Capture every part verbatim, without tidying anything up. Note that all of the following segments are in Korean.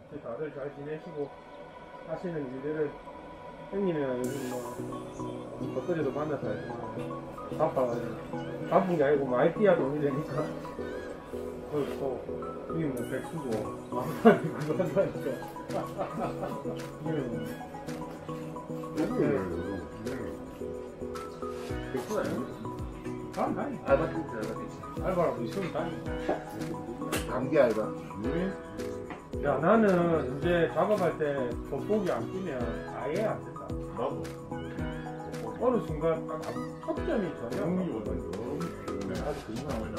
다들 잘 지내시고 하시는 일들을 형님이랑 요즘 뭐 엊그제도 만나서 바빠가지고 바쁜 게 아니고 많이 뛰어야 돈이 되니까 그렇고 여기 뭐 백수고 마음까지 그거 한다니까 백수 아니야? 아, 다니 알바 팀 알바 알바라고 있으면 다니 감기 알바. 야 나는 이제 작업할 때 돋보기 안 끼면 아예 안 된다. 나도 어느 순간 딱 초점이 전혀 아직 그 이상은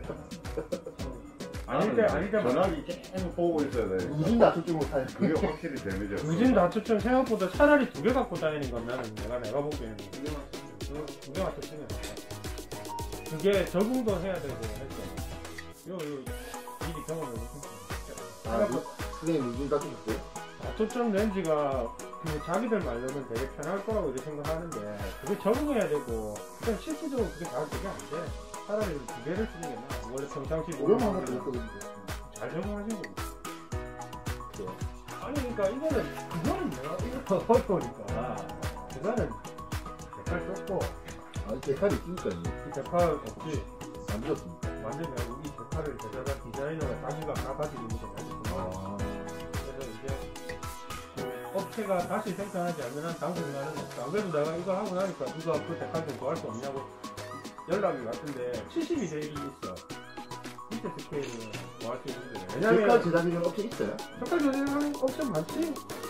아닐 때 아닐 때 전화기 계속 보고 있어야 돼. 우진 다투지 못하네. 그게 확실히 데미지였어. 우진 다투점 생각보다 차라리 두 개 갖고 다니는 건 나는 내가 내가 보기에는 두 개 갖고 쓰면 그게 적응도 해야 되고 했어. 요, 요 미리 경험해보고 아, 선생님 우진 다투셨어요? 다투점 렌즈가 그 자기들 말로는 되게 편할 거라고 이렇게 생각하는데 그게 적응해야 되고 그냥 실질적으로 그게 잘 그게 안 돼. 차라리 두 개를 쓰는 게 나아. 원래 평상시 오랜만에 하나 들었거든요. 잘 적응하신 거고. 아니 그러니까 이거는 그거는 내가 이거 어려우니까 그거는 데칼 썼고 아니 데칼이 있으니까요. 이 데칼 없지. 안 들었습니다. 완전 내가 이 데칼을 제작한 디자이너가 자기가 다 가지고 있는 거 가지고. 아. 그래서 이제 그 업체가 다시 생산하지 않는 한 당분간은 없어. 안 그래도 내가 이걸 하고 나니까 누가 그 데칼 좀 구할 수 없냐고 연락이 왔던데 칠십이 대 일이 있어. 밑에 스케일은 뭐 할 수 있는데. 데칼 왜냐면 제작이면 업체 있어요? 데칼 조절하는 옵션 많지?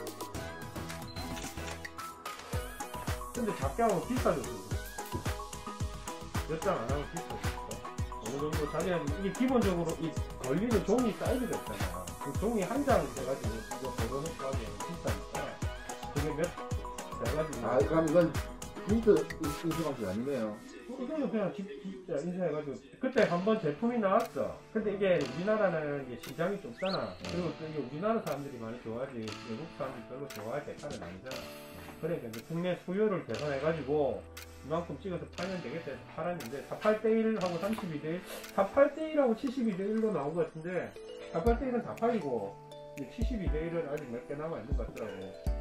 근데 작게 하면 비싸졌어. 몇 장 안 하면 비싸졌어. 어느 정도 자기한테 이게 기본적으로 이 걸리는 종이 사이즈가 있잖아. 그 종이 한 장 돼가지고 이거 번호놓고 하기에는 비싸니까 그게 몇 돼가지고 아 그럼 이건 힌트 인수 방식 아니네요. 이거는 그냥 집, 진짜 인쇄해가지고 그때 한번 제품이 나왔어. 근데 이게 우리나라는 이게 시장이 좁잖아. 그리고 또 이게 우리나라 사람들이 많이 좋아하지 외국 사람들이 별로 좋아할 대가는 아니잖아. 그러니까 이제 국내 수요를 개선해가지고 이만큼 찍어서 팔면 되겠다 해서 팔았는데 사십팔 대 일하고 삼십이 대 일 사십팔 대 일하고 칠십이 대 일로 나온 것 같은데 사십팔 대 일은 다 팔리고 칠십이 대 일은 아직 몇 개 남아있는 것 같더라고.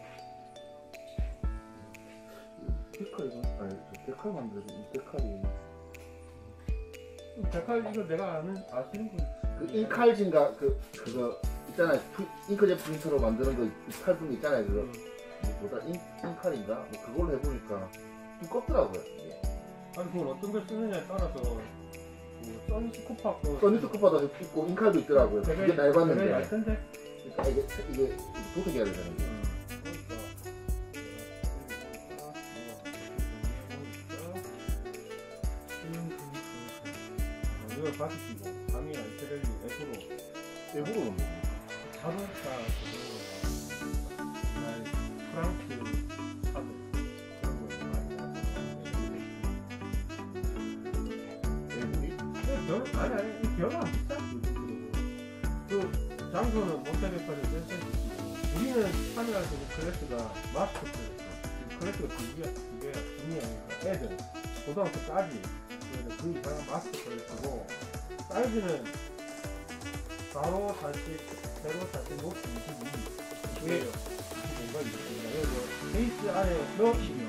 데칼 이거 아니 저 데칼 만들어서 이 데칼이 데칼 이거 내가 아는 아시는 분? 그 인칼진가 그 그거 있잖아요. 프, 잉크젯 프린터로 만드는 거 팔분 있잖아요. 그거 뭐다 인 인칼인가 뭐 그걸로 해보니까 두껍더라고요. 이게. 아니 그걸 어떤 걸 쓰느냐에 따라서 그 써니스코파 그 써니스코파도 있고 인칼도 있더라고요. 되게 그게 얇았는데. 되게 얇던데? 그러니까 이게 이게 도색해야 되잖아요. 이게. 이걸 받으시고 감이 알테렐리 앱으로 일부러 그런 거예요. 자동차 그거 날 프랑스 차들 그런 거 많이 나왔어요. 일부리? 별 아니 아니 이 별로 안 비싸. 그 장소는 몬테베카를 센센 우리는 판매할 때 클래스가 마스터 클래스 클래스가 두 개야 두 개야 두 개야 애들 고등학교까지 그 이상은 마스터 클래스고 사이즈는 가로 사십 세로 사십 높이 이십이 이게 뭔가 이십이인가 여기 베이스 안에 너 이십이요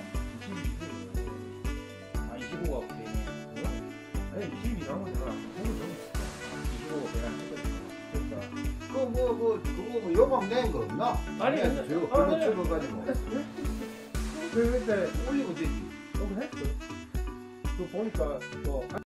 아 이십오가 되네. 아니 이십이 나온 거 내가 생각 좀 이십오가 되나? 그러니까 그뭐 뭐 그거 뭐 요방 낸 거 없나? 아니, 저 아니, 그거 아니, 찍어가지고 그 그때 올리면 되지. 좀 했어 그 보니까 뭐